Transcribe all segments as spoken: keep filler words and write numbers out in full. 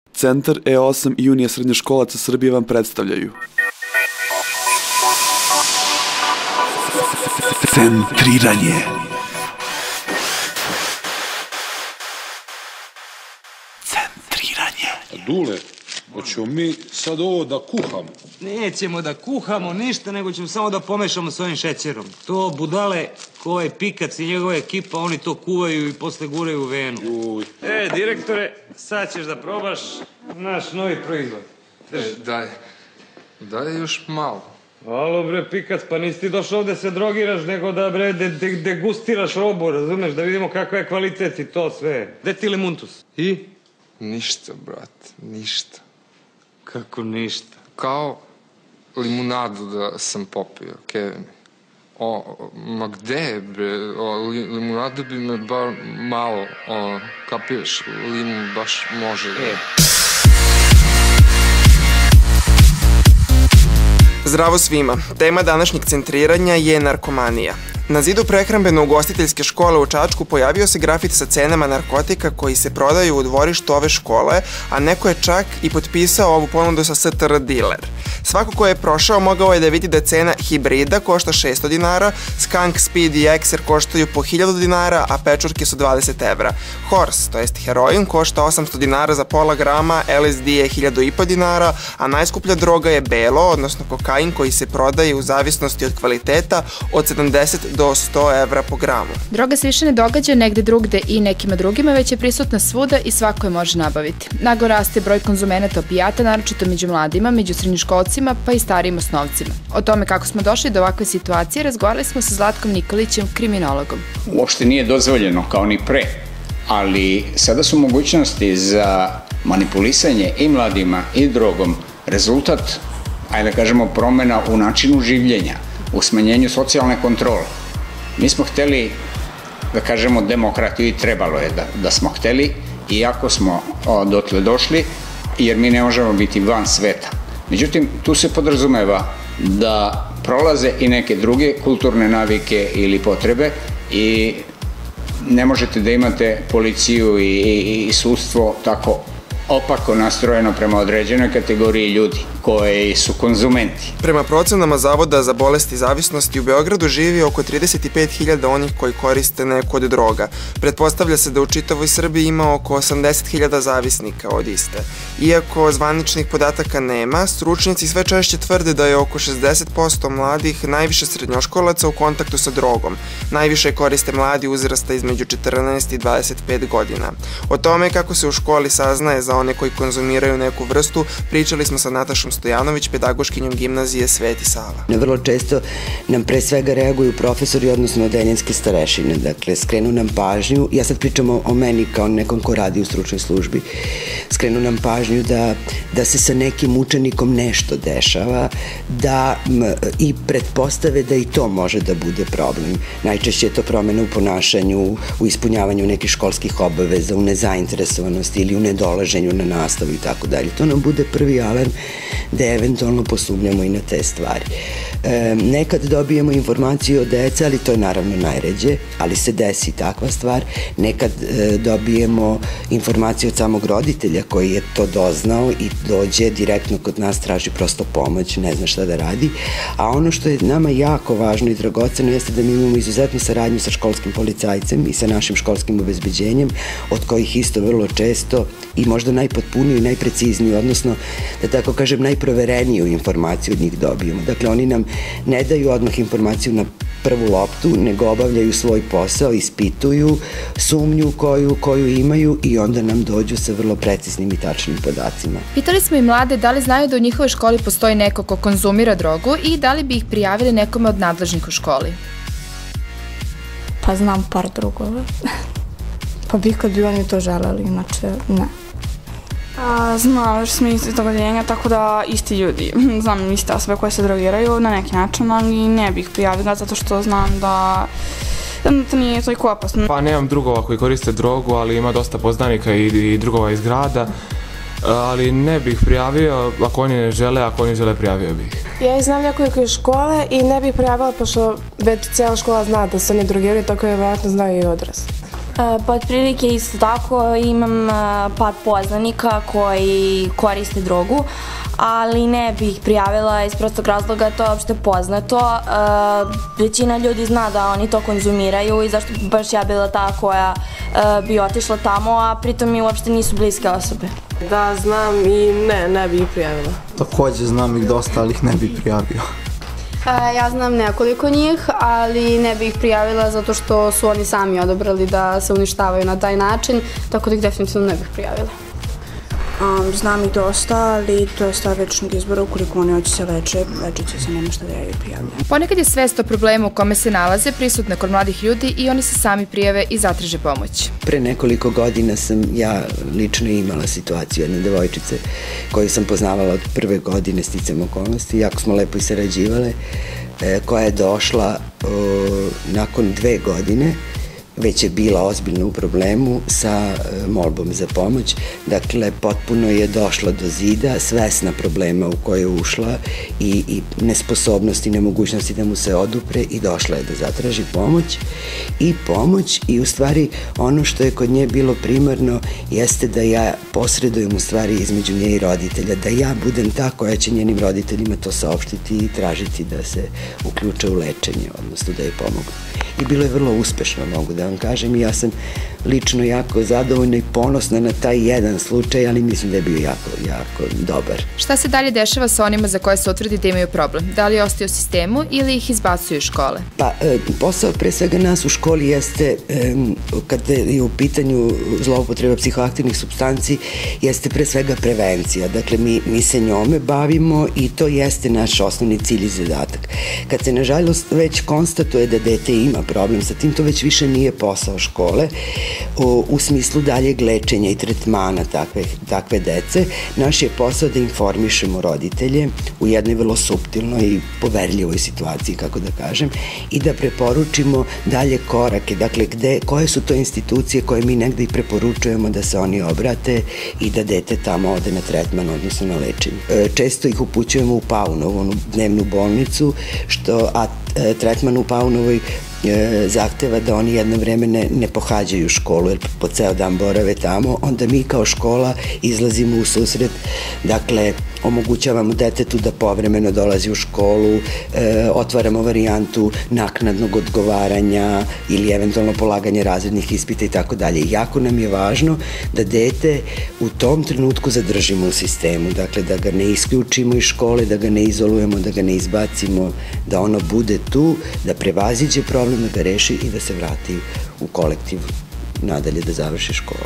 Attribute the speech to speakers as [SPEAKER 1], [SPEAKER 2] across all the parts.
[SPEAKER 1] Centar E osam i Unija srednjoškolaca Srbije vam predstavljaju Centriranje. Centriranje.
[SPEAKER 2] Dule, hoćemo mi sad ovo da kuhamo?
[SPEAKER 3] Nećemo da kuhamo ništa, nego ćemo samo da pomešamo s ovim šećerom. To budale, ko je Pikac i njegova ekipa, oni to kuvaju i posle guraju u venu.
[SPEAKER 2] Uj.
[SPEAKER 3] E, direktore, sad ćeš da probaš naš novi proizvod.
[SPEAKER 4] E, daj, daj još malo.
[SPEAKER 3] Alo bre, Pikac, pa nisi ti došao ovde se drogiraš, nego da bre de, de, degustiraš robu, razumeš, da vidimo kakav je kvalitet i to sve. Gde ti limuntus? I?
[SPEAKER 4] Ništa, brate, ništa.
[SPEAKER 3] Kako ništa?
[SPEAKER 4] Kao limunadu da sam popio, Kevin. O, ma gde, bre, o, li, limunadu bi me bar malo, o, kapiraš, limun baš može da...
[SPEAKER 3] E.
[SPEAKER 5] Zdravo svima. Tema današnjeg centriranja je narkomanija. Na zidu prehrambeno-ugostiteljske škole u Čačku pojavio se grafit sa cenama narkotika koji se prodaju u dvorištu ove škole, a neko je čak i potpisao ovu ponudu sa S T R diler. Svako ko je prošao mogao je da vidi da cena hibrida košta šesto dinara, Skunk, Speed i Ekser koštaju po hiljadu dinara, a pečurke su dvadeset evra. Horse, to jest heroin, košta osamsto dinara za pola grama, L S D je hiljadu i po dinara, a najskuplja droga je belo, odnosno kokain koji se prodaje u zavisnosti od kvaliteta od sedamdeset do sto evra po gramu.
[SPEAKER 6] Droga se više ne događa negde drugde i nekima drugima, već je prisutna svuda i svako je može nabaviti. Naglo raste broj konzumenata opijata, naročito među mladima, među srednjoškolcima, pa i starijim osnovcima. O tome kako smo došli do ovakve situacije razgovarali smo sa Zlatkom Nikolićem, kriminologom.
[SPEAKER 7] Uopšte nije dozvoljeno kao ni pre, ali sada su mogućnosti za manipulisanje i mladima i drogom rezultat, ajde da kažemo, promena u načinu življenja, u smanjenju socijalne kontrole. Mi smo hteli, da kažemo, demokratiju i trebalo je da, da smo hteli, iako smo o, dotle došli, jer mi ne možemo biti van sveta. Međutim, tu se podrazumeva da prolaze i neke druge kulturne navike ili potrebe i ne možete da imate policiju i, i, i sudstvo tako opako nastrojeno prema određenoj kategoriji ljudi koji su konzumenti.
[SPEAKER 5] Prema procenama Zavoda za bolesti i zavisnosti u Beogradu živi oko trideset pet hiljada onih koji koriste neku od droga. Pretpostavlja se da u čitavoj Srbiji ima oko osamdeset hiljada zavisnika od iste. Iako zvaničnih podataka nema, stručnjaci sve češće tvrde da je oko šezdeset posto mladih, najviše srednjoškolaca, u kontaktu sa drogom. Najviše koriste mladi uzrasta između četrnaest i dvadeset pet godina. O tome kako se u školi saznaje za one koji konzumiraju neku vrstu, pričali smo sa Natašom Stojanović, pedagoškinjom gimnazije Sveti Sava.
[SPEAKER 8] Vrlo često nam pre svega reaguju profesori, odnosno odeljenske starešine. Dakle, skrenu nam pažnju, ja sad pričam o, o meni kao nekom ko radi u stručnoj službi, skrenu nam pažnju da, da se sa nekim učenikom nešto dešava, da m, i pretpostave da i to može da bude problem. Najčešće je to promena u ponašanju, u ispunjavanju nekih školskih obaveza, u nezainteresovanosti ili u nedolaženju na nastavu i tako dalje. To nam bude prvi alarm da eventualno posumnjamo i na te stvari. E, nekad dobijemo informaciju od dece, ali to je naravno najređe, ali se desi takva stvar. Nekad e, dobijemo informaciju od samog roditelja koji je to doznao i dođe direktno kod nas, traži prosto pomoć, ne zna šta da radi. A ono što je nama jako važno i dragoceno jeste da mi imamo izuzetnu saradnju sa školskim policajcem i sa našim školskim obezbeđenjem, od kojih isto vrlo često i možda najpotpuniju i najprecizniju, odnosno, da tako kažem, najprovereniju informaciju od njih dobijemo. Dakle, oni nam ne daju odmah informaciju na prvu loptu, nego obavljaju svoj posao, ispituju sumnju koju, koju imaju i onda nam dođu sa vrlo preciznim i tačnim podacima.
[SPEAKER 6] Pitali smo i mlade da li znaju da u njihovoj školi postoji neko ko konzumira drogu i da li bi ih prijavili nekome od nadležnih u školi.
[SPEAKER 9] Pa znam par drugova. Pa bih kad bi oni to želeli, inače ne. A, znam, još smo iz tog odeljenja, tako da isti ljudi, znam iste osobe koje se drogiraju na neki način, ali ne bih prijavila zato što znam da to nije toliko opasno.
[SPEAKER 10] Pa nemam drugova koji koriste drogu, ali ima dosta poznanika i, i drugova iz grada, ali ne bih prijavio, ako oni ne žele, ako oni žele prijavio bih.
[SPEAKER 11] Ja ih znam nekoliko iz škole i ne bih prijavila, pošto već cijela škola zna da se oni drogiraju, tako je vjerojatno znaju i odrasli. Pa otprilike isto tako, imam par poznanika koji koriste drogu, ali ne bih prijavila iz prostog razloga, to je opšte poznato. Većina ljudi zna da oni to konzumiraju i zašto bi baš ja bila ta koja bi otišla tamo, a pritom mi uopšte nisu bliske osobe.
[SPEAKER 12] Da, znam i ne, ne bih prijavila.
[SPEAKER 13] Takođe znam ih dosta, ali ih ne bih prijavio.
[SPEAKER 14] Ja znam nekoliko njih, ali ne bih ih prijavila zato što su oni sami odabrali da se uništavaju na taj način, tako da ih definitivno ne bih prijavila.
[SPEAKER 9] Um, znam i dosta, ali to je stvar večnog izbora, ukoliko oni hoće se leče, lečit će se, nema šta da ja ih prijavljam.
[SPEAKER 6] Ponekad je svest o problemu u kome se nalaze prisutna kod mladih ljudi i oni se sami prijave i zatraže pomoć.
[SPEAKER 8] Pre nekoliko godina sam ja lično imala situaciju jedne devojčice koju sam poznavala od prve godine sticajem okolnosti, jako smo lepo i sarađivale, koja je došla nakon dve godine, već je bila ozbiljno u problemu sa molbom za pomoć. Dakle, potpuno je došla do zida, svesna problema u koje je ušla i, i nesposobnosti, nemogućnosti da mu se odupre i došla je da zatraži pomoć i pomoć i u stvari ono što je kod nje bilo primarno jeste da ja posredujem u stvari između nje i roditelja, da ja budem ta koja će njenim roditeljima to saopštiti i tražiti da se uključe u lečenje, odnosno da je pomogu. I bilo je vrlo uspešno, mogu da vam kažem, i ja sam lično jako zadovoljna i ponosna na taj jedan slučaj, ali mislim da je bio jako, jako dobar.
[SPEAKER 6] Šta se dalje dešava sa onima za koje se utvrdi da imaju problem? Da li ostaju u sistemu ili ih izbacuju iz škole?
[SPEAKER 8] Pa, posao pre svega nas u školi jeste, kada je u pitanju zloupotreba psihoaktivnih supstanci, jeste pre svega prevencija. Dakle, mi, mi se njome bavimo i to jeste naš osnovni cilj i zadatak. Kad se, nažalost, već konstatuje da dete ima problem sa tim, to već više nije posao škole u, u smislu daljeg lečenja i tretmana takve, takve dece. Naš je posao da informišemo roditelje u jednoj vrlo suptilnoj i poverljivoj situaciji, kako da kažem, i da preporučimo dalje korake, dakle, gde, koje su to institucije koje mi negde i preporučujemo da se oni obrate i da dete tamo ode na tretman, odnosno na lečenje. Često ih upućujemo u Paunovu, onu dnevnu bolnicu, što, a tretman u Paunovoj zahteva da oni jedno vreme ne, ne pohađaju školu jer po ceo dan borave tamo, onda mi kao škola izlazimo u susret, dakle omogućavamo detetu da povremeno dolazi u školu, e, otvaramo varijantu naknadnog odgovaranja ili eventualno polaganje razrednih ispita i tako dalje. Jako nam je važno da dete u tom trenutku zadržimo u sistemu, dakle da ga ne isključimo iz škole, da ga ne izolujemo, da ga ne izbacimo, da ono bude tu, da prevaziđe problem, da ga reši i da se vrati u kolektiv nadalje da završi školu.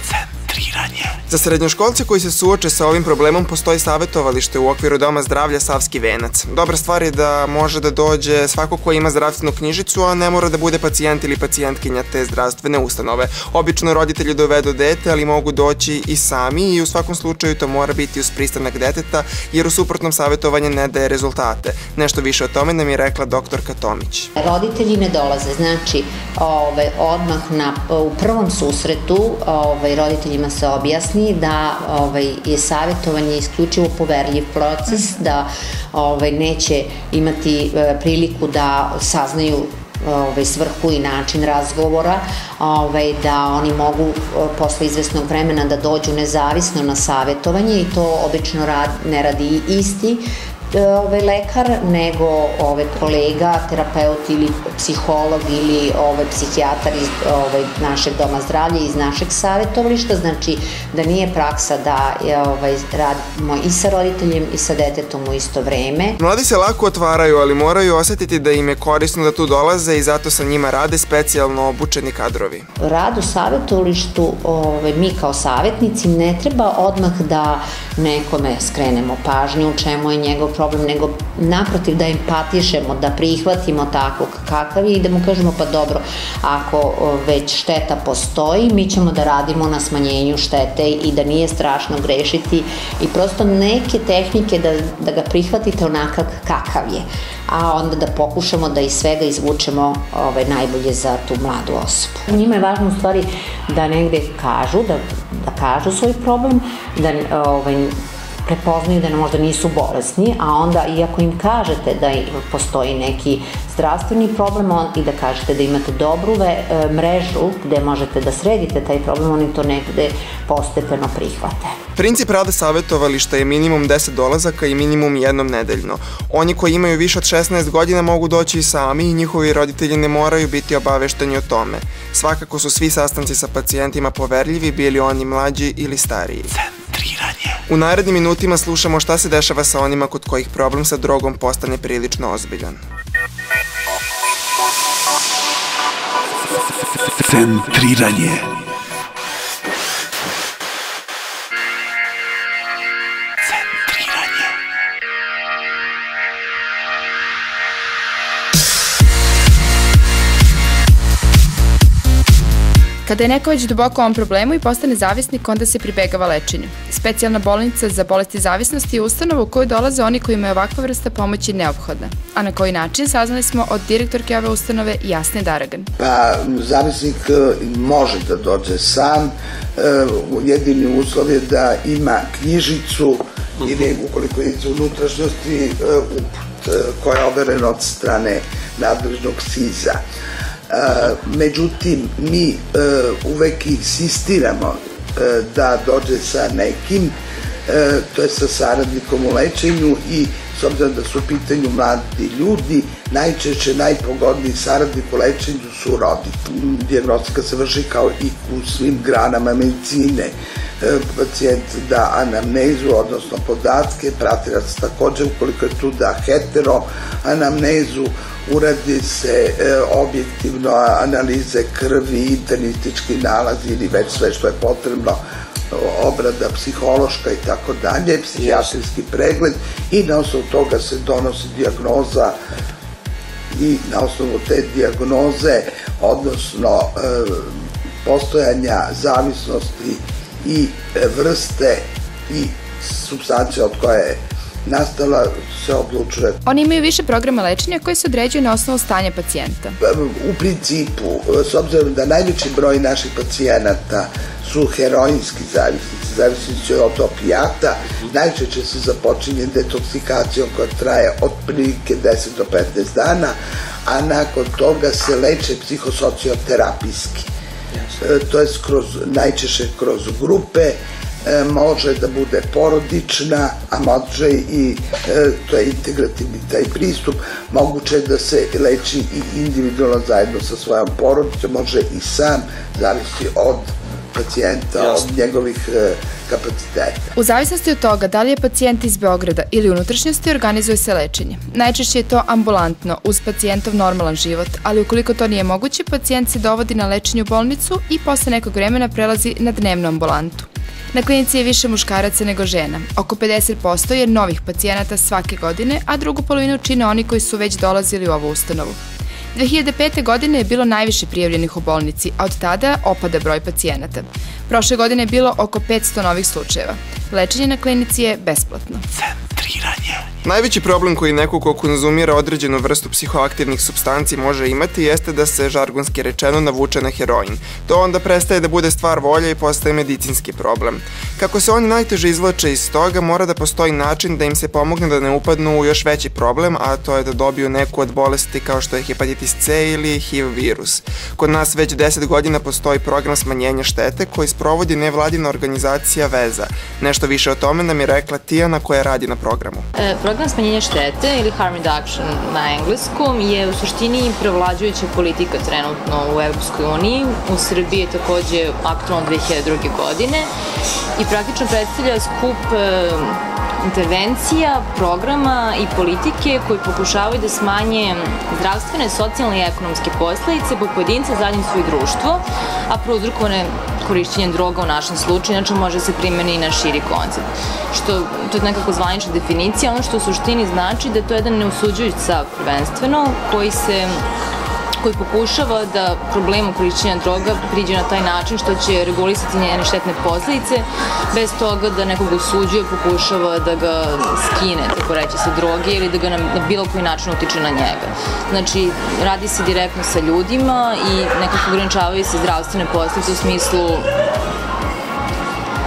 [SPEAKER 5] Za srednjoškolce koji se suoče sa ovim problemom postoji savjetovalište u okviru Doma zdravlja Savski venac. Dobra stvar je da može da dođe svako ko ima zdravstvenu knjižicu, a ne mora da bude pacijent ili pacijentkinja te zdravstvene ustanove. Obično roditelji dovedu dete, ali mogu doći i sami i u svakom slučaju to mora biti uz pristanak deteta, jer u suprotnom savjetovanje ne daje rezultate. Nešto više o tome nam je rekla doktorka Tomić.
[SPEAKER 15] Roditelji ne dolaze, znači ove, odmah na, u prvom susretu ove, roditeljima se objasni da ovaj, je savjetovanje isključivo poverljiv proces, da ovaj, neće imati e, priliku da saznaju ovaj, svrhu i način razgovora, ovaj, da oni mogu posle izvesnog vremena da dođu nezavisno na savjetovanje i to obično rad, ne radi isti ovaj lekar, nego ovaj kolega, terapeut ili psiholog ili ovaj psihijatar iz ovaj našeg doma zdravlja, iz našeg savjetovališta, znači da nije praksa da je ovaj radimo i sa roditeljem i sa detetom u isto vreme.
[SPEAKER 5] Mladi se lako otvaraju, ali moraju osetiti da im je korisno da tu dolaze i zato sa njima rade specijalno obučeni kadrovi.
[SPEAKER 15] Rad u savjetovalištu, ovaj mi kao savjetnici ne treba odmah da nekome skrenemo pažnju u čemu je njegov problem, nego naprotiv da empatišemo, da prihvatimo takvog kakav je i da mu kažemo pa dobro, ako već šteta postoji, mi ćemo da radimo na smanjenju štete i da nije strašno grešiti i prosto neke tehnike da, da ga prihvatite onakav kakav je, a onda da pokušamo da iz svega izvučemo ovaj, najbolje za tu mladu osobu. Njima je važno u stvari da negde kažu, da, da kažu svoj problem, da ovaj, prepoznaju da možda nisu bolesni, a onda iako im kažete da postoji neki zdravstveni problem i da kažete da imate dobru mrežu gde možete da sredite taj problem, oni to negde postepeno prihvate.
[SPEAKER 5] Princip rada savjetovališta je minimum deset dolazaka i minimum jednom nedeljno. Oni koji imaju više od šesnaest godina mogu doći i sami i njihovi roditelji ne moraju biti obavešteni o tome. Svakako su svi sastanci sa pacijentima poverljivi, bili oni mlađi ili stariji. Centriranje. U narednim minutima slušamo šta se dešava sa onima kod kojih problem sa drogom postane prilično ozbiljan.
[SPEAKER 1] Centriranje.
[SPEAKER 6] Kada je neko već duboko u ovom problemu i postane zavisnik, onda se pribegava lečenju. Specijalna bolnica za bolesti zavisnosti je ustanova u kojoj dolaze oni kojima je ovakva vrsta pomoći neophodna. A na koji način saznali smo od direktorke ove ustanove Jasne Daragan.
[SPEAKER 16] Pa, zavisnik može da dođe sam. Jedini uslov je da ima knjižicu ili ukoliko je iz unutrašnjosti koja je overena od strane nadležnog S I Z-a. Međutim, mi uvek insistiramo da dođe sa nekim, to je sa saradnikom u lečenju i s obzirom da su u pitanju mladi ljudi, najčešće najpogodniji saradnik u lečenju su roditelji. Dijagnostika se vrši kao i u svim granama medicine. Pacijent da anamnezu, odnosno podatke, pratilac takođe ukoliko je tu da hetero anamnezu, uradi se objektivno analize krvi, internistički nalazi ili već sve što je potrebno, obrada psihološka i tako dalje, psihijatrijski pregled i na osnovu toga se donosi dijagnoza i na osnovu te dijagnoze, odnosno postojanja zavisnosti i vrste i substancija od koje je nastala se odlučuje.
[SPEAKER 6] Oni imaju više programa lečenja koji se određuju na osnovu stanja pacijenta.
[SPEAKER 16] U principu, s obzirom da najveći broj naših pacijenata su heroinski zavisnici, zavisnici od opijata, najčešće se započinje detoksikacijom koja traje otprilike deset do petnaest dana, a nakon toga se leče psihosocioterapijski. To je najčešće kroz grupe, može da bude porodična, a može i, to je integrativni taj pristup, moguće da se leči i individualno zajedno sa svojom porodicom, može i sam, zavisi od pacijenta, od njegovih kapaciteta.
[SPEAKER 6] U zavisnosti od toga da li je pacijent iz Beograda ili unutrašnjosti, organizuje se lečenje. Najčešće je to ambulantno, uz pacijentov normalan život, ali ukoliko to nije moguće, pacijent se dovodi na lečenje u bolnicu i posle nekog vremena prelazi na dnevnu ambulantu. Na klinici je više muškaraca nego žena. Oko pedeset posto je novih pacijenata svake godine, a drugu polovinu čine oni koji su već dolazili u ovu ustanovu. dve hiljade pete. godine je bilo najviše prijavljenih u bolnici, a od tada opada broj pacijenata. Prošle godine je bilo oko petsto novih slučajeva. Lečenje na klinici je besplatno.
[SPEAKER 5] Centriranje. Najveći problem koji neko ko konzumira određenu vrstu psihoaktivnih supstanci može imati jeste da se, žargonski rečeno, navuče na heroin. To onda prestaje da bude stvar volje i postaje medicinski problem. Kako se oni najteže izvlače iz toga, mora da postoji način da im se pomogne da ne upadnu u još veći problem, a to je da dobiju neku od bolesti kao što je hepatitis C ili H I V virus. Kod nas već deset godina postoji program smanjenja štete koji sprovodi nevladina organizacija Veza. Nešto više o tome nam je rekla Tijana koja radi na programu.
[SPEAKER 17] Program smanjenja štete ili harm reduction na engleskom je u suštini prevlađujuća politika trenutno u Evropskoj uniji. U Srbiji je takođe aktualno dve hiljade druge. godine i praktično predstavlja skup intervencija, programa i politike koji pokušavaju da smanje zdravstvene, socijalne i ekonomske posledice po pojedinca, zajednicu i društvo, a prouzrokovane korišćenjem droga u našem slučaju, inače može se primeni i na širi koncept. Što, to je nekako zvanična definicija, ono što u suštini znači da to je jedan neosuđujući stav prvenstveno, koji se koji pokušava da problemu korišćenja droga priđe na taj način što će regulisati njene štetne posledice, bez toga da nekog osuđuje, pokušava da ga skine, tako reći, sa droge ili da ga na bilo koji način utiče na njega. Znači, radi se direktno sa ljudima i nekako ograničavaju se zdravstvene posledice u smislu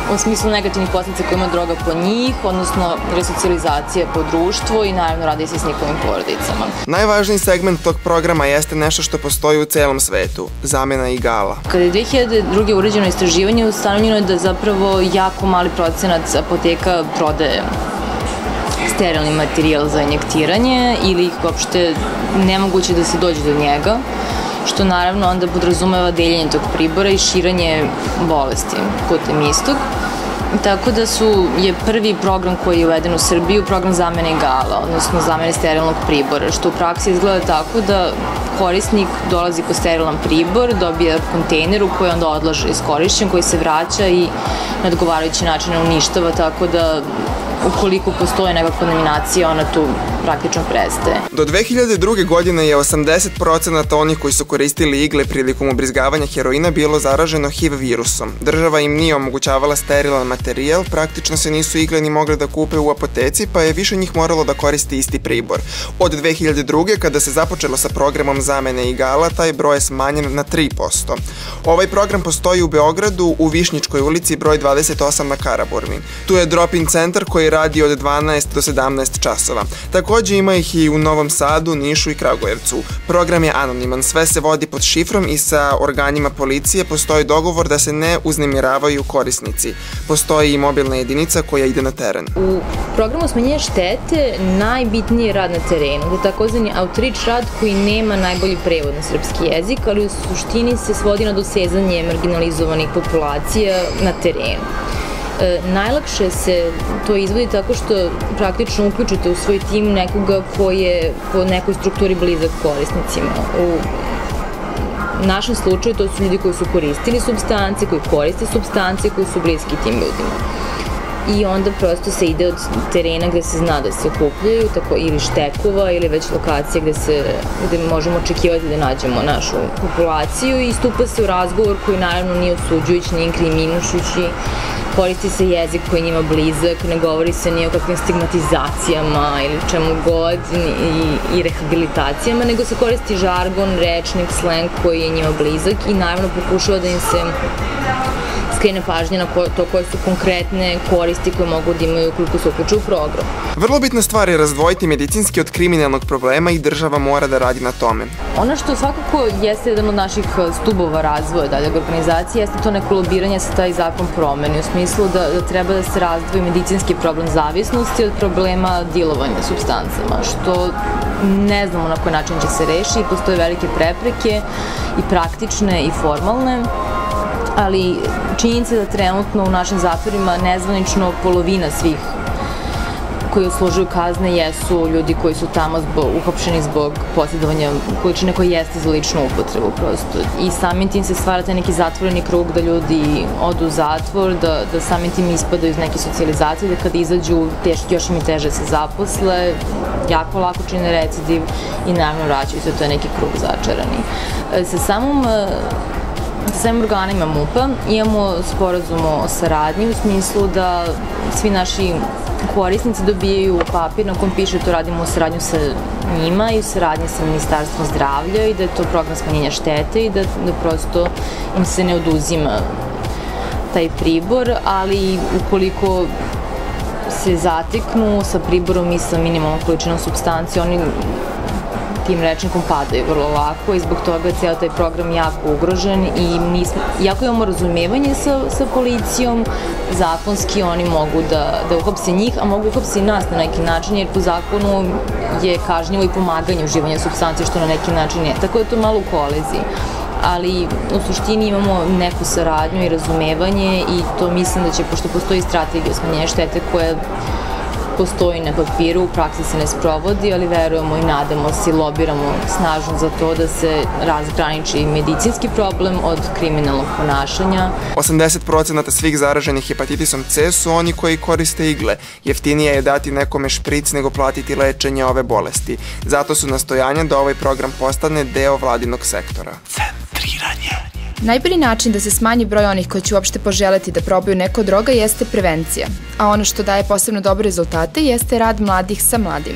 [SPEAKER 17] u smislu negativnih posljedica koje ima droga po njih, odnosno resocijalizacija po društvu i naravno radi se s njihovim porodicama.
[SPEAKER 5] Najvažniji segment tog programa jeste nešto što postoji u celom svetu, zamena igala.
[SPEAKER 17] Kada je dve hiljade druge urađeno istraživanje, ustanovljeno je da zapravo jako mali procenat apoteka prodaje sterilni materijal za injektiranje ili ih uopšte nemoguće da se dođe do njega, što naravno onda podrazumeva deljenje tog pribora i širanje bolesti putem istog. Tako da su, je prvi program koji je uveden u Srbiju program zamene igala, odnosno zamene sterilnog pribora, što u praksi izgleda tako da korisnik dolazi po sterilan pribor, dobija kontejner u koji onda odlaže iskorišćen, koji se vraća i na odgovarajući način uništava, tako da ukoliko postoje neka kontaminacija, ona tu praktično prestaje.
[SPEAKER 5] Do dve hiljade druge. godine je osamdeset procenata onih koji su koristili igle prilikom ubrizgavanja heroina bilo zaraženo H I V virusom. Država im nije omogućavala sterilan materijal, praktično se nisu igle ni mogle da kupe u apoteci, pa je više njih moralo da koristi isti pribor. Od dve hiljade druge. kada se započelo sa programom zamene igala, taj broj je smanjen na tri posto. Ovaj program postoji u Beogradu, u Višnjičkoj ulici broj dvadeset osam na Karaburmi. Tu je drop-in centar koji radi od dvanaest do sedamnaest časova. Takođe ima ih i u Novom Sadu, Nišu i Kragujevcu. Program je anoniman, sve se vodi pod šifrom i sa organima policije postoji dogovor da se ne uznemiravaju korisnici. Postoji i mobilna jedinica koja ide na teren.
[SPEAKER 17] U programu smanjenja štete najbitniji je rad na terenu, to je takozvani outreach rad koji nema najbolji prevod na srpski jezik, ali u suštini se svodi na dosezanje marginalizovanih populacija na terenu. E, najlakše se to izvodi tako što praktično uključite u svoj tim nekoga ko je po nekoj strukturi blizak korisnicima. U našem slučaju to su ljudi koji su koristili supstance, koji koriste supstance, koji su bliski tim ljudima. I onda prosto se ide od terena gde se zna da se okupljaju, tako, ili štekova, ili već lokacije gde, se, gde možemo očekivati da nađemo našu populaciju i stupa se u razgovor koji naravno nije osuđujući, nije inkriminušući, koristi se jezik koji je njima blizak, ne govori se ni o kakvim stigmatizacijama ili čemu god i, i rehabilitacijama, nego se koristi žargon, rečnik, sleng koji je njima blizak i naravno pokušava da im se skrene pažnje na to koje su konkretne koristi koje mogu da imaju ukoliko se uključe u program.
[SPEAKER 5] Vrlo bitna stvar je razdvojiti medicinski od kriminalnog problema i država mora da radi na tome.
[SPEAKER 17] Ono što svakako jeste jedan od naših stubova razvoja daljeg organizacije jeste to neko lobiranje sa taj zakon promeni, u smislu da, da treba da se razdvoji medicinski problem zavisnosti od problema dilovanja supstancama, što ne znamo na koji način će se reši i postoje velike prepreke i praktične i formalne, ali činjenica da trenutno u našim zatvorima nezvanično polovina svih koji odslužuju kazne jesu ljudi koji su tamo zbog, uhapšeni zbog posjedovanja količine koja jeste za ličnu upotrebu prosto. I samim tim se stvara taj neki zatvoreni krug da ljudi odu u zatvor, da, da samim tim ispadaju iz neke socijalizacije, da kada izađu teš, još im i teže se zaposle, jako lako čine recidiv i naravno vraćaju se, to je neki krug začarani. Sa samom Sa svim organima M U P-a imamo sporazum o saradnji u smislu da svi naši korisnici dobijaju papir na kom piše to radimo u saradnju sa njima i u saradnji sa Ministarstvom zdravlja i da je to program smanjenja štete i da, da prosto im se ne oduzima taj pribor, ali ukoliko se zateknu sa priborom i sa minimalnom količinom supstancije, oni tim rečnikom padaju vrlo lako i zbog toga je cijel taj program jako ugrožen i mi smo, jako imamo razumevanje sa, sa policijom, zakonski oni mogu da, da uhapse njih, a mogu uhapse i nas na neki način, jer po zakonu je kažnjivo i pomaganje uživanja supstancije, što na neki način je. Tako da je to malo u koliziji. Ali u suštini imamo neku saradnju i razumevanje i to mislim da će, pošto postoji strategija smanjenja štete koja postoji na papiru, u praksi se ne sprovodi, ali verujemo i nadamo se i lobiramo snažno za to da se razgraniči medicinski problem od kriminalnog ponašanja.
[SPEAKER 5] osamdeset procenata svih zaraženih hepatitisom C su oni koji koriste igle. Jeftinije je dati nekome špric nego platiti lečenje ove bolesti. Zato su nastojanja da ovaj program postane deo vladinog sektora.
[SPEAKER 1] Centriranje.
[SPEAKER 6] Najbolji način da se smanji broj onih koji će uopšte poželeti da probaju neko od droga jeste prevencija, a ono što daje posebno dobre rezultate jeste rad mladih sa mladima.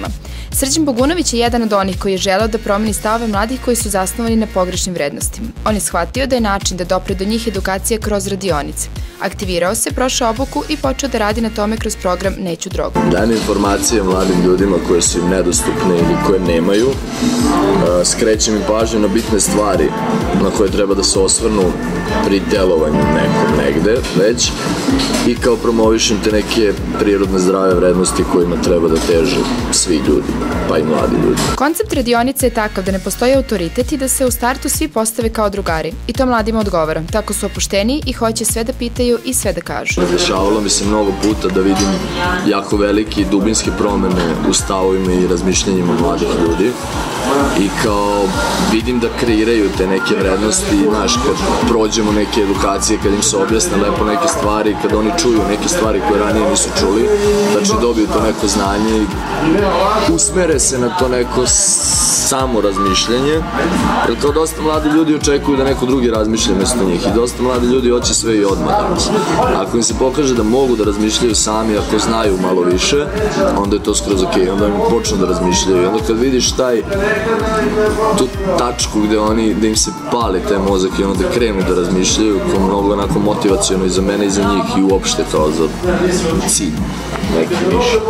[SPEAKER 6] Srđan Bogunović je jedan od onih koji je želeo da promeni stavove mladih koji su zasnovani na pogrešnim vrednostima. On je shvatio da je način da dopre do njih edukacija kroz radionice. Aktivirao se, prošao obuku i počeo da radi na tome kroz program Neću drogu.
[SPEAKER 18] Dajme informacije mladim ljudima koje su im nedostupne ili koje nemaju. Skrećem im pažnju na bitne stvari na koje treba da se osvrnu pri delovanju nekom negde već i kao promovišem te neke prirodne zdrave vrednosti kojima treba da teže svi ljudi, pa i mladi ljudi.
[SPEAKER 6] Koncept radionice je takav da ne postoji autoritet i da se u startu svi postave kao drugari. I to mladima odgovara. Tako su opušteniji i hoće sve da pitaju i sve da kažu.
[SPEAKER 18] Dešavalo mi se mnogo puta da vidim jako velike i dubinske promene u stavovima i razmišljanjima mladih ljudi i kao vidim da kreiraju te neke vrednosti, znaš, kad prođemo neke edukacije, kad im se objasne lepo neke stvari, kad oni čuju neke stvari koje ranije nisu čuli, znači dobiju to neko znanje i usmere se na to neko samo razmišljanje, jer kao dosta mladi ljudi očekuju da neko drugi razmišlja mesto njih i dosta mladi ljudi hoće sve i odmah danas. Ako im se pokaže da mogu da razmišljaju sami, ako znaju malo više, onda je to skroz okej, onda im počnu da razmišljaju i onda kad vidiš taj tu tačku gde oni, gde im se pali taj mozak i onda krenu da razmišljaju, kao mnogo onako motivacijalno i za mene i za njih i uopšte kao za cilj neki više.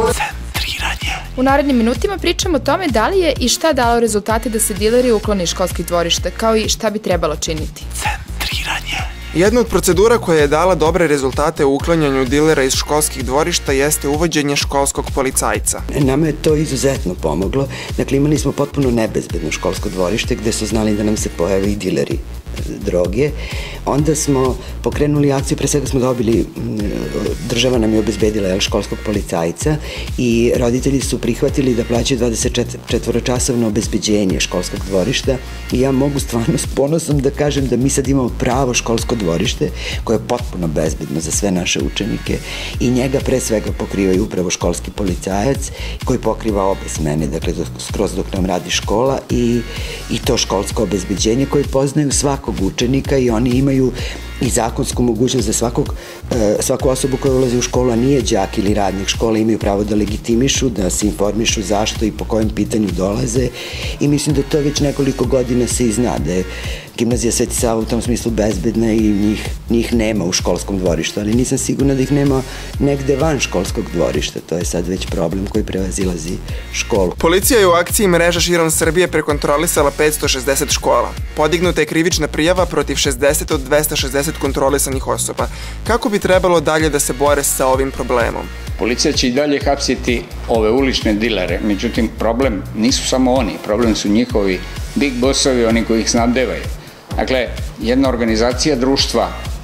[SPEAKER 6] U narednim minutima pričamo o tome da li je i šta dalo rezultate da se dileri uklone iz školskih dvorišta, kao i šta bi trebalo činiti.
[SPEAKER 5] Jedna od procedura koja je dala dobre rezultate u uklanjanju dilera iz školskih dvorišta jeste uvođenje školskog policajca.
[SPEAKER 8] Nama je to izuzetno pomoglo. Dakle, imali smo potpuno nebezbedno školsko dvorište gde su znali da nam se pojave i dileri droge. Onda smo pokrenuli akciju, pre svega smo dobili, država nam je obezbedila školskog policajca i roditelji su prihvatili da plaćaju dvadeset četvoročasovno obezbeđenje školskog dvorišta i ja mogu stvarno s ponosom da kažem da mi sad imamo pravo školsko dvorište koje je potpuno bezbedno za sve naše učenike i njega pre svega pokrivaju upravo školski policajac koji pokriva obe smene, dakle skroz dok nam radi škola i, i to školsko obezbeđenje koje poznaju svakog učenika i oni imaju i zakonsku mogućnost za svakog, svaku osobu koja ulazi u školu, a nije đak ili radnik škole, imaju pravo da legitimišu, da se informišu zašto i po kojem pitanju dolaze i mislim da to već nekoliko godina se i zna, da je Gimnazija Sveti Sava u tom smislu bezbedna i njih, njih nema u školskom dvorištu, ali nisam sigurna da ih nema negde van školskog dvorišta, to je sad već problem koji prevazilazi školu.
[SPEAKER 5] Policija je u akciji Mreža širom Srbije prekontrolisala petsto šezdeset škola. Podignuta je krivična prijava protiv šezdeset od dvesta šezdeset kontrolisanih osoba. Kako bi trebalo dalje da se bore sa ovim problemom?
[SPEAKER 7] Policija će i dalje hapsiti ove ulične dilere, međutim problem nisu samo oni, problem su njihovi big bossovi, oni koji ih snabdevaju. Dakle, jedna organizacija društva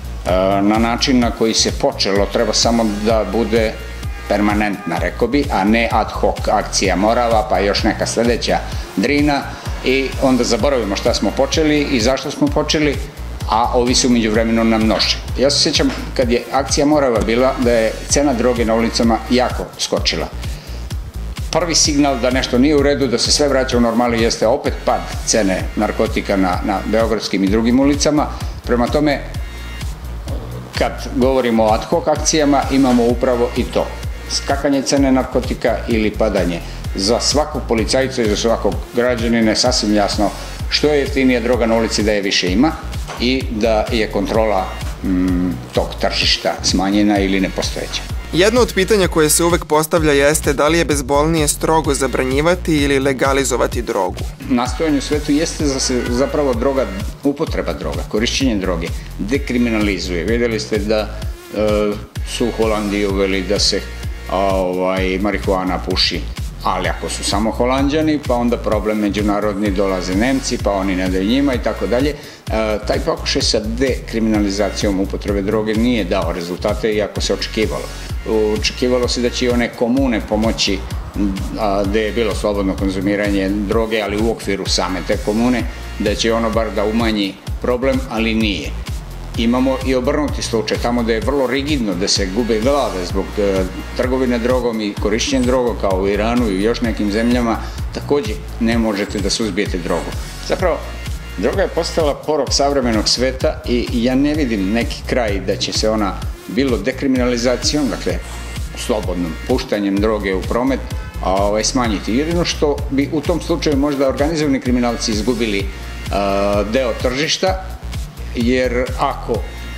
[SPEAKER 7] na način na koji se počelo treba samo da bude permanentna, rekao bi, a ne ad hoc akcija Morava, pa još neka sledeća Drina i onda zaboravimo šta smo počeli i zašto smo počeli, a ovi su među vremenu nam množe. Ja se sjećam kad je akcija Morava bila da je cena droge na ulicama jako skočila. Prvi signal da nešto nije u redu, da se sve vraća u normali jeste opet pad cene narkotika na, na beogradskim i drugim ulicama. Prema tome, kad govorimo o ad hoc akcijama, imamo upravo i to. Skakanje cene narkotika ili padanje. Za svakog policajca i za svakog građanina je sasvim jasno što je jeftinija droga na ulici da je više ima i da je kontrola mm, tog tržišta smanjena ili nepostojeća.
[SPEAKER 5] Jedno od pitanja koje se uvek postavlja jeste da li je bezbolnije strogo zabranjivati ili legalizovati drogu.
[SPEAKER 7] Nastojanje u svetu jeste da se zapravo droga, upotreba droga, korišćenje droge dekriminalizuje. Videli ste da e, su u Holandiji uveli da se a, ovaj, marihuana puši, ali ako su samo Holanđani, pa onda problem međunarodni, dolaze Nemci, pa oni ne daju njima i tako dalje. Taj pokušaj sa dekriminalizacijom upotrebe droge nije dao rezultate, iako se očekivalo. Očekivalo se da će i one komune pomoći gde je bilo slobodno konzumiranje droge, ali u okviru same te komune, da će ono bar da umanji problem, ali nije. Imamo i obrnuti slučaj, tamo da je vrlo rigidno, da se gube glave zbog trgovine drogom i korišćenja drogom, kao u Iranu i još nekim zemljama, takođe ne možete da suzbijete drogu. Zapravo, droga je postala porok savremenog sveta i ja ne vidim neki kraj da će se ona bilo dekriminalizacijom, dakle slobodnom puštanjem droge u promet, smanjiti. Jedino što bi u tom slučaju možda organizovani kriminalci izgubili deo tržišta, jer ako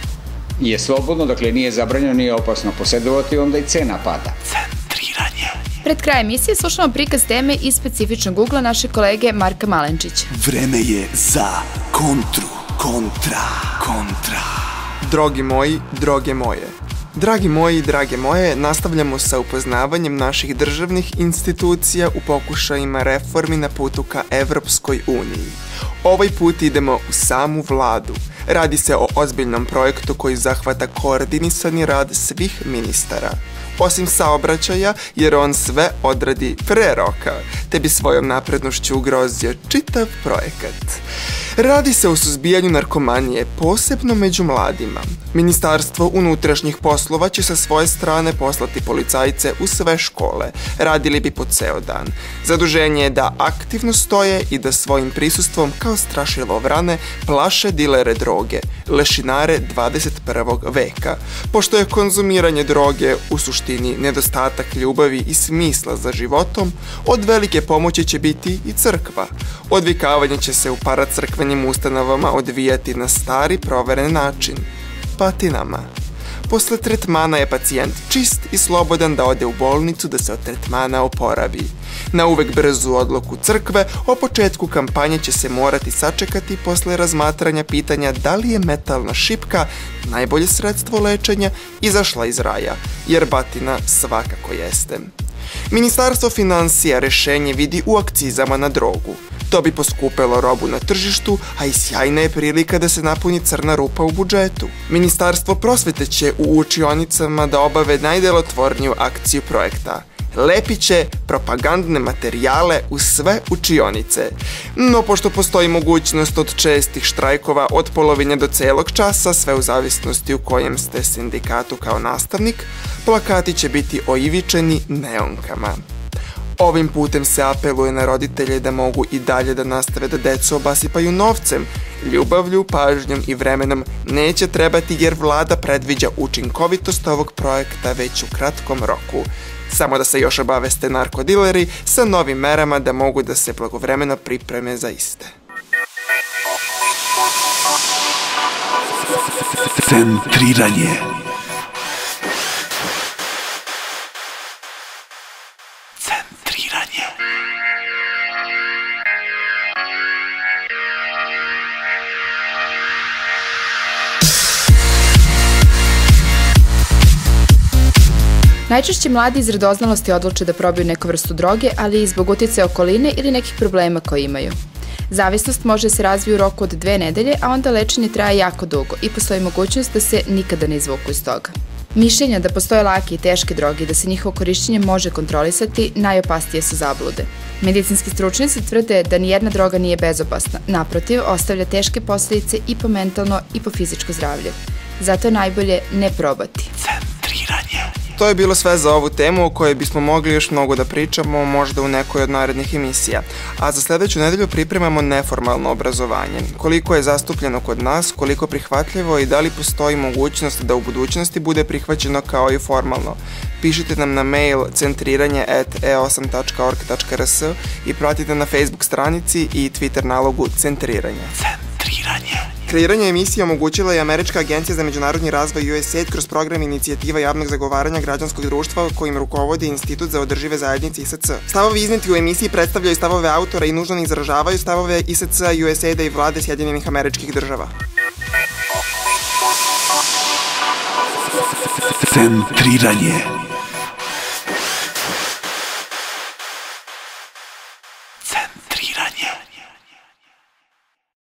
[SPEAKER 7] je slobodno, dakle nije zabranjeno, nije opasno posedovati, onda i cena pada.
[SPEAKER 1] Centriranje.
[SPEAKER 6] Pred kraj emisije slušamo prikaz teme iz specifičnog ugla naše kolege Marka Malenčića.
[SPEAKER 1] Vreme je za kontru, kontra, kontra.
[SPEAKER 5] Drogi moji, droge moje. Dragi moji i drage moje, nastavljamo sa upoznavanjem naših državnih institucija u pokušajima reformi na putu ka Evropskoj uniji. Ovaj put idemo u samu vladu. Radi se o ozbiljnom projektu koji zahvata koordinisani rad svih ministara. Osim saobraćaja, jer on sve odradi pre roka, te bi svojom naprednošću ugrozio čitav projekat. Radi se o suzbijanju narkomanije, posebno među mladima. Ministarstvo unutrašnjih poslova će sa svoje strane poslati policajce u sve škole. Radili bi po ceo dan. Zaduženje je da aktivno stoje i da svojim prisustvom kao strašilo vrane plaše dilere droge, lešinare dvadeset prvog veka. Pošto je konzumiranje droge u suštini nedostatak ljubavi i smisla za životom, od velike pomoći će biti i crkva. Odvikavanje će se u paracrkvenim ustanovama odvijati na stari proveren način. Patinama. Posle tretmana je pacijent čist i slobodan da ode u bolnicu da se od tretmana oporavi. Na uvek brzu odluku crkve o početku kampanje će se morati sačekati posle razmatranja pitanja da li je metalna šipka, najbolje sredstvo lečenja, izašla iz raja, jer batina svakako jeste. Ministarstvo finansija rešenje vidi u akcizama na drogu. To bi poskupelo robu na tržištu, a i sjajna je prilika da se napuni crna rupa u budžetu. Ministarstvo prosvete će u učionicama da obave najdelotvorniju akciju projekta. Lepit će propagandne materijale u sve učionice. No, pošto postoji mogućnost od čestih štrajkova od polovine do celog časa, sve u zavisnosti u kojem ste sindikatu kao nastavnik, plakati će biti oivičeni neonkama. Ovim putem se apeluje na roditelje da mogu i dalje da nastave da decu obasipaju novcem. Ljubavlju, pažnjom i vremenom neće trebati jer vlada predviđa učinkovitost ovog projekta već u kratkom roku. Samo da se još obaveste narkodileri sa novim merama da mogu da se blagovremeno pripreme za iste.
[SPEAKER 1] Centriranje. Centriranje.
[SPEAKER 6] Najčešće mladi iz radoznalosti odluče da probaju neku vrstu droge, ali i zbog uticaja okoline ili nekih problema koje imaju. Zavisnost može se razviti u roku od dve nedelje, a onda lečenje traje jako dugo i postoji mogućnost da se nikada ne izvuku iz toga. Mišljenja da postoje lake i teške droge i da se njihovo korišćenje može kontrolisati, najopasnije su zablude. Medicinski stručnjaci tvrde da nijedna droga nije bezopasna, naprotiv, ostavlja teške posljedice i po mentalno i po fizičko zdravlje. Zato je najbolje ne probati.
[SPEAKER 1] Centriranje.
[SPEAKER 5] To je bilo sve za ovu temu o kojoj bismo mogli još mnogo da pričamo, možda u nekoj od narednih emisija. A za sledeću nedelju pripremamo neformalno obrazovanje. Koliko je zastupljeno kod nas, koliko prihvatljivo i da li postoji mogućnost da u budućnosti bude prihvaćeno kao i formalno. Pišite nam na mail centriranje at e osam tačka org tačka r s i pratite na Facebook stranici i Twitter nalogu Centriranje.
[SPEAKER 1] Centriranje.
[SPEAKER 5] Kreiranje emisije omogućila je Američka agencija za međunarodni razvoj U S A I D kroz program inicijativa javnog zagovaranja građanskog društva kojim rukovodi Institut za održive zajednice I S C. Stavovi izneti u emisiji predstavljaju stavove autora i nužno ne izražavaju stavove I S C, U S A I D-a I vlade Sjedinjenih Američkih Država.
[SPEAKER 1] Centriranje.